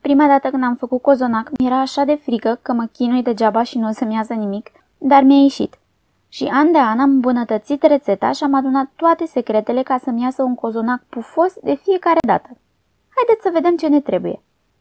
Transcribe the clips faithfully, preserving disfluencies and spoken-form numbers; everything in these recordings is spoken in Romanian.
Prima dată când am făcut cozonac, mi-era așa de frică că mă chinui degeaba și nu o să-mi iasă nimic, dar mi-a ieșit. Și an de an am îmbunătățit rețeta și am adunat toate secretele ca să-mi iasă un cozonac pufos de fiecare dată. Haideți să vedem ce ne trebuie.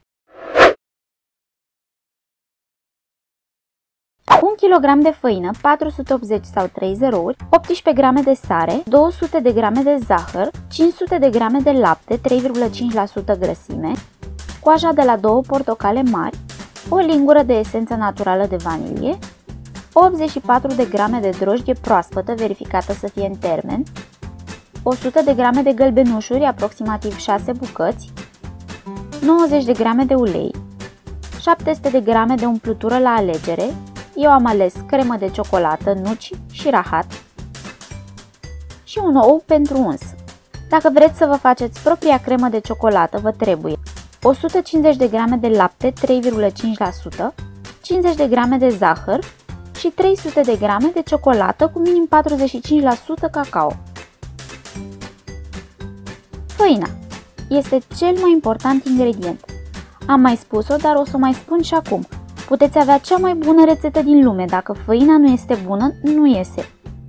un kilogram de făină, patru sute optzeci sau trei zerouri, optsprezece grame de sare, două sute de grame de zahăr, cinci sute de grame de lapte, trei virgulă cinci la sută grăsime, coaja de la două portocale mari, o lingură de esență naturală de vanilie, optzeci și patru de grame de drojdie proaspătă verificată să fie în termen, o sută de grame de gălbenușuri, aproximativ șase bucăți, nouăzeci de grame de ulei, șapte sute de grame de umplutură la alegere. Eu am ales cremă de ciocolată, nuci și rahat și un ou pentru uns. Dacă vreți să vă faceți propria cremă de ciocolată, vă trebuie o sută cincizeci de grame de lapte, trei virgulă cinci la sută, cincizeci de grame de zahăr și trei sute de grame de ciocolată cu minim patruzeci și cinci la sută cacao. Făina este cel mai important ingredient. Am mai spus-o, dar o să o mai spun și acum. Puteți avea cea mai bună rețetă din lume, dacă făina nu este bună, nu iese.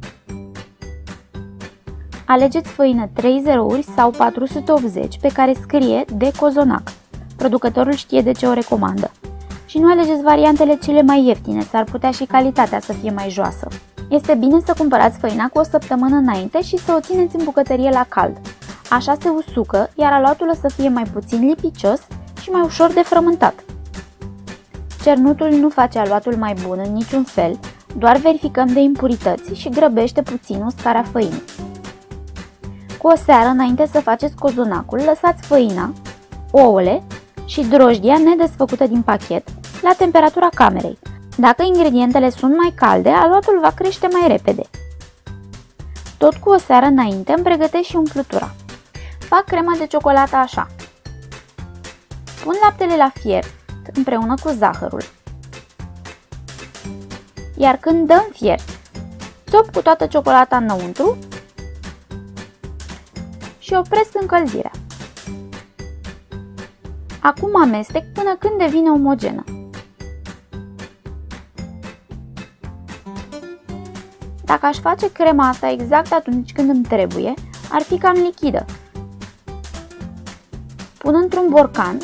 Alegeți făină trei zerouri sau patru sute optzeci pe care scrie de cozonac. Producătorul știe de ce o recomandă. Și nu alegeți variantele cele mai ieftine, s-ar putea și calitatea să fie mai joasă. Este bine să cumpărați făina cu o săptămână înainte și să o țineți în bucătărie la cald. Așa se usucă, iar aluatul o să fie mai puțin lipicios și mai ușor de frământat. Cernutul nu face aluatul mai bun în niciun fel, doar verificăm de impurități și grăbește puțin uscarea făinii. Cu o seară înainte să faceți cozonacul, lăsați făina, ouăle și drojdia nedesfăcută din pachet la temperatura camerei. Dacă ingredientele sunt mai calde, aluatul va crește mai repede. Tot cu o seară înainte îmi pregătesc și umplutura. Fac crema de ciocolată așa. Pun laptele la fiert împreună cu zahărul. Iar când dă în fiert, țop cu toată ciocolata înăuntru și opresc încălzirea. Acum amestec până când devine omogenă. Dacă aș face crema asta exact atunci când îmi trebuie, ar fi cam lichidă. Pun într-un borcan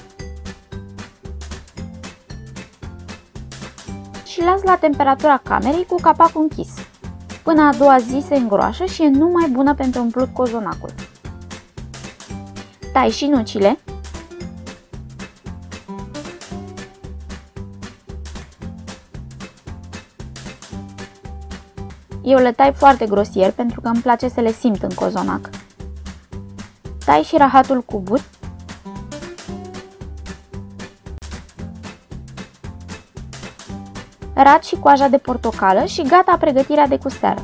și las la temperatura camerei cu capacul închis. Până a doua zi se îngroașă și e numai bună pentru umplut cozonacul. Tai și nucile. Eu le tai foarte grosier pentru că îmi place să le simt în cozonac. Tai și rahatul cuburi. Rat și coaja de portocală și gata pregătirea de cuseară.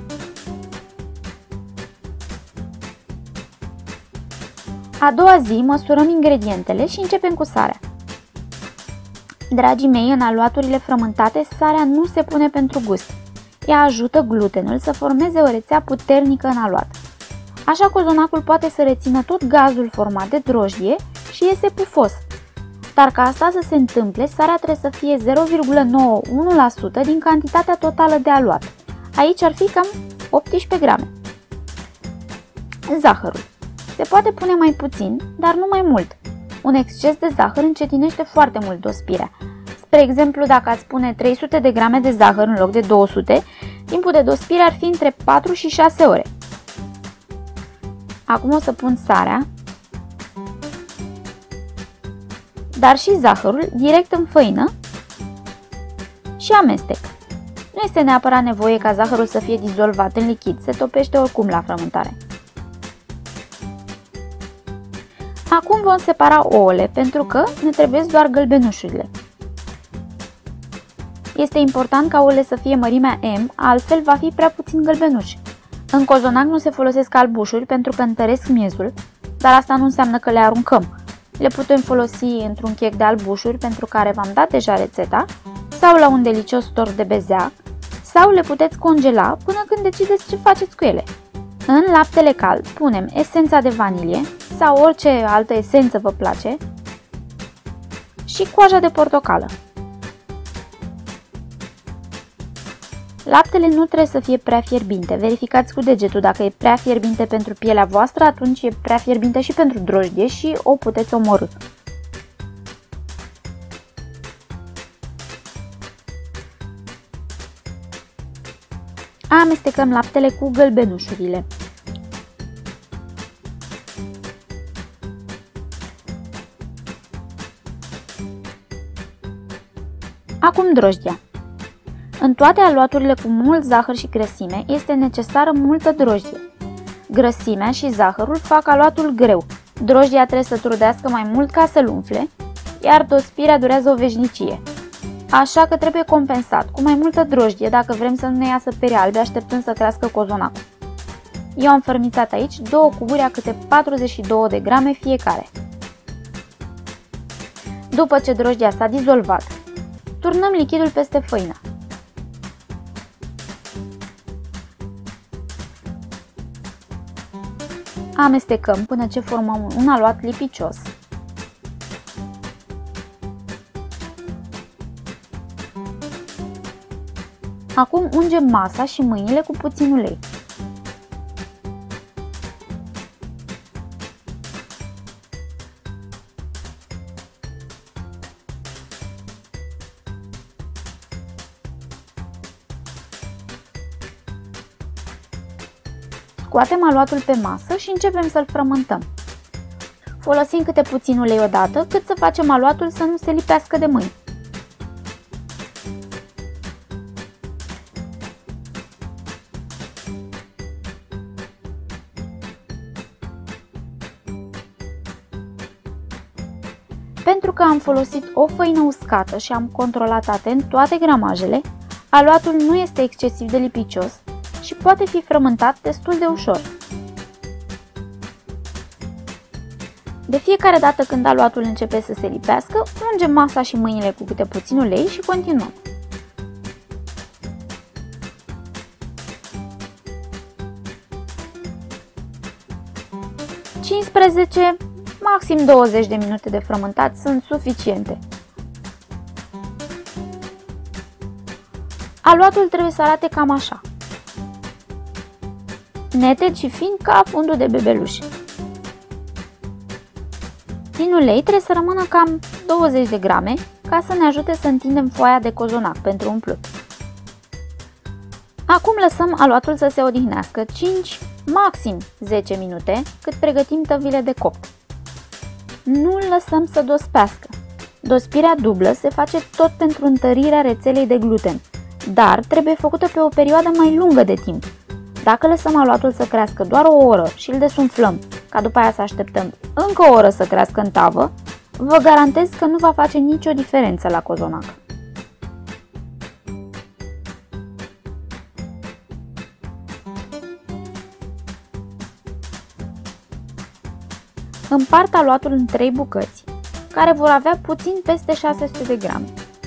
A doua zi măsurăm ingredientele și începem cu sarea. Dragii mei, în aluaturile frământate, sarea nu se pune pentru gust. Ea ajută glutenul să formeze o rețea puternică în aluat. Așa cozonacul poate să rețină tot gazul format de drojdie și iese pufos. Dar ca asta să se întâmple, sarea trebuie să fie zero virgulă nouăzeci și unu la sută din cantitatea totală de aluat. Aici ar fi cam optsprezece grame. Zahărul. Se poate pune mai puțin, dar nu mai mult. Un exces de zahăr încetinește foarte mult dospirea. Spre exemplu, dacă ați pune trei sute de grame de zahăr în loc de două sute, timpul de dospire ar fi între patru și șase ore. Acum o să pun sarea, dar și zahărul direct în făină și amestec. Nu este neapărat nevoie ca zahărul să fie dizolvat în lichid, se topește oricum la frământare. Acum vom separa ouăle pentru că ne trebuie doar gălbenușurile. Este important ca ouăle să fie mărimea M, altfel va fi prea puțin gălbenuș. În cozonac nu se folosesc albușuri pentru că întăresc miezul, dar asta nu înseamnă că le aruncăm. Le putem folosi într-un chec de albușuri pentru care v-am dat deja rețeta, sau la un delicios tort de bezea, sau le puteți congela până când decideți ce faceți cu ele. În laptele cald punem esența de vanilie sau orice altă esență vă place, și coaja de portocală. Laptele nu trebuie să fie prea fierbinte. Verificați cu degetul. Dacă e prea fierbinte pentru pielea voastră, atunci e prea fierbinte și pentru drojdie și o puteți omorî. Amestecăm laptele cu gălbenușurile. Acum drojdia. În toate aluaturile cu mult zahăr și grăsime este necesară multă drojdie. Grăsimea și zahărul fac aluatul greu. Drojdia trebuie să trudească mai mult ca să-l umfle, iar dospirea durează o veșnicie. Așa că trebuie compensat cu mai multă drojdie dacă vrem să nu ne iasă pere albe așteptând să crească cozonacul. Eu am fărmițat aici două cuburi a câte patruzeci și două de grame fiecare. După ce drojdia s-a dizolvat, turnăm lichidul peste făină. Amestecăm până ce formăm un aluat lipicios. Acum ungem masa și mâinile cu puțin ulei. Scoatem aluatul pe masă și începem să-l frământăm. Folosim câte puțin ulei odată, cât să facem aluatul să nu se lipească de mâini. Pentru că am folosit o făină uscată și am controlat atent toate gramajele, aluatul nu este excesiv de lipicios și poate fi frământat destul de ușor. De fiecare dată când aluatul începe să se lipească, ungem masa și mâinile cu câte puțin ulei și continuăm. cincisprezece, maxim douăzeci de minute de frământat sunt suficiente. Aluatul trebuie să arate cam așa. Neted și fin ca fundul de bebeluș. Din ulei trebuie să rămână cam douăzeci de grame ca să ne ajute să întindem foaia de cozonac pentru umplut. Acum lăsăm aluatul să se odihnească cinci, maxim zece minute cât pregătim tăvile de copt. Nu îl lăsăm să dospească. Dospirea dublă se face tot pentru întărirea rețelei de gluten, dar trebuie făcută pe o perioadă mai lungă de timp. Dacă lăsăm aluatul să crească doar o oră și îl desumflăm, ca după aia să așteptăm încă o oră să crească în tavă, vă garantez că nu va face nicio diferență la cozonac. Împart aluatul în trei bucăți, care vor avea puțin peste șase sute de grame.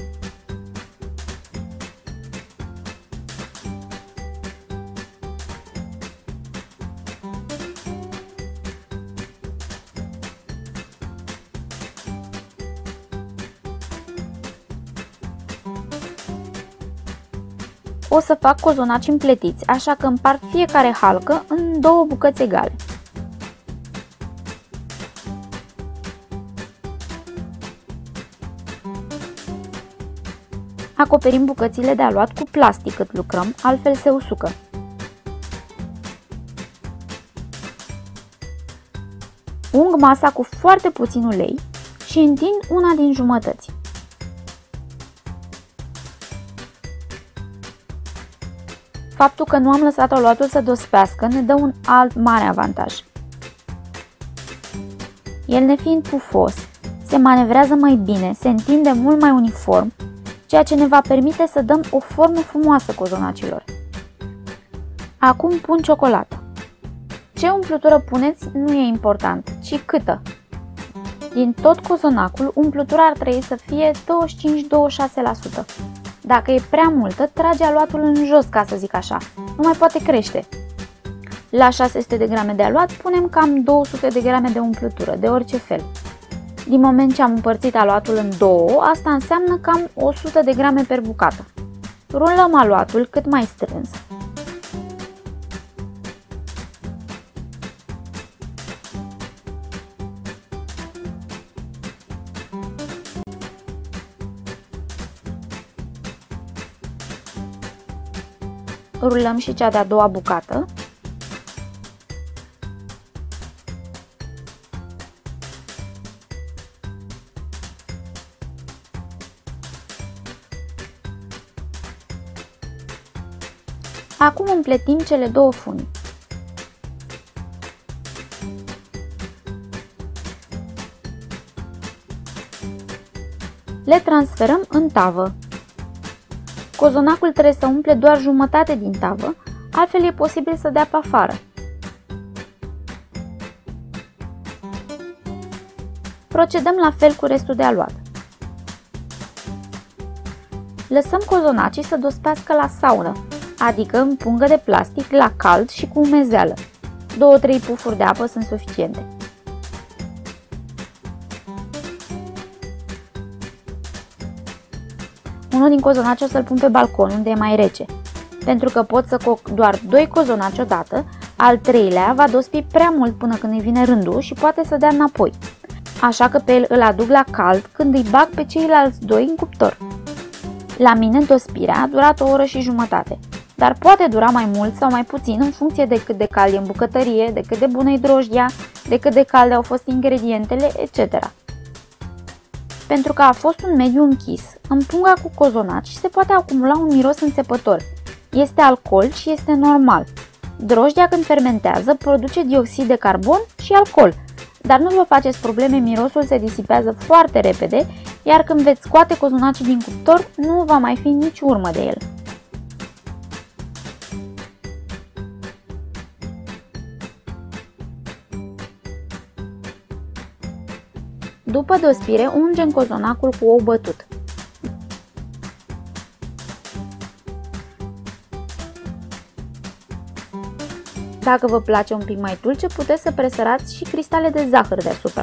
O să fac cozonaci împletiți, așa că împart fiecare halcă în două bucăți egale. Acoperim bucățile de aluat cu plastic cât lucrăm, altfel se usucă. Ung masa cu foarte puțin ulei și întind una din jumătăți. Faptul că nu am lăsat aluatul să dospească ne dă un alt mare avantaj. El nefiind pufos, se manevrează mai bine, se întinde mult mai uniform, ceea ce ne va permite să dăm o formă frumoasă cozonacilor. Acum pun ciocolată. Ce umplutură puneți nu e important, ci câtă. Din tot cozonacul, umplutura ar trebui să fie douăzeci și cinci - douăzeci și șase la sută. Dacă e prea multă, trage aluatul în jos, ca să zic așa, nu mai poate crește. La șase sute de grame de aluat punem cam două sute de grame de umplutură, de orice fel. Din moment ce am împărțit aluatul în două, asta înseamnă cam o sută de grame per bucată. Rulăm aluatul cât mai strâns. Rulăm și cea de-a doua bucată. Acum împletim cele două funii. Le transferăm în tavă. Cozonacul trebuie să umple doar jumătate din tavă, altfel e posibil să dea pe afară. Procedăm la fel cu restul de aluat. Lăsăm cozonacii să dospească la saună, adică în pungă de plastic la cald și cu umezeală. două trei pufuri de apă sunt suficiente. Unul din cozonaci o să-l pun pe balcon, unde e mai rece. Pentru că pot să coc doar doi cozonaci odată, al treilea va dospi prea mult până când îi vine rândul și poate să dea înapoi. Așa că pe el îl aduc la cald când îi bag pe ceilalți doi în cuptor. La mine dospirea a durat o oră și jumătate, dar poate dura mai mult sau mai puțin în funcție de cât de cald e în bucătărie, de cât de bună e drojdia, de cât de calde au fost ingredientele, et cetera. Pentru că a fost un mediu închis, în punga cu cozonaci se poate acumula un miros înțepător. Este alcool și este normal. Drojdia când fermentează produce dioxid de carbon și alcool, dar nu vă faceți probleme, mirosul se disipează foarte repede, iar când veți scoate cozonacii din cuptor, nu va mai fi nici urmă de el. După dospire, ungem cozonacul cu ou bătut. Dacă vă place un pic mai dulce, puteți să presărați și cristale de zahăr deasupra.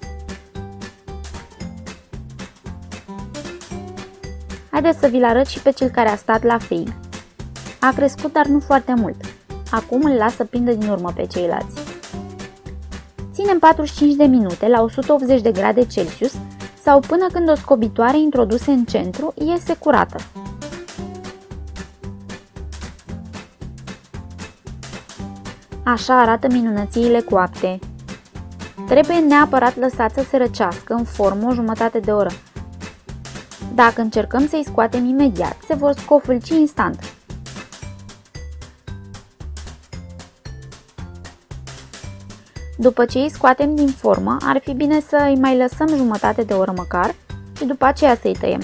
Haideți să vi-l arăt și pe cel care a stat la frig. A crescut, dar nu foarte mult. Acum îl las să prindă din urmă pe ceilalți. Ținem patruzeci și cinci de minute la o sută optzeci de grade Celsius sau până când o scobitoare introdusă în centru iese curată. Așa arată minunățiile coapte. Trebuie neapărat lăsat să se răcească în formă o jumătate de oră. Dacă încercăm să-i scoatem imediat, se vor scofâlci instant. După ce îi scoatem din formă, ar fi bine să îi mai lăsăm jumătate de oră măcar și după aceea să-i tăiem.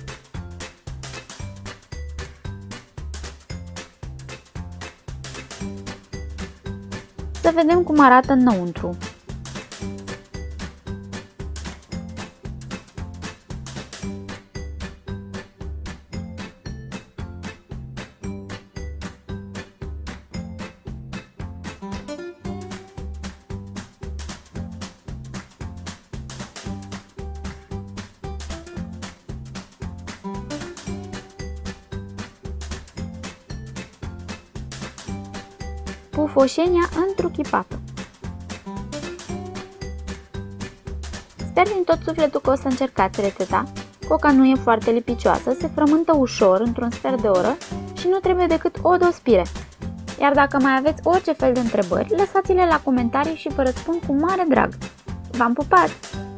Să vedem cum arată înăuntru. Pufoșenia întruchipată. Sper din tot sufletul că o să încercați rețeta. Coca nu e foarte lipicioasă, se frământă ușor într-un sfert de oră și nu trebuie decât o dospire. Iar dacă mai aveți orice fel de întrebări, lăsați-le la comentarii și vă răspund cu mare drag. V-am pupat!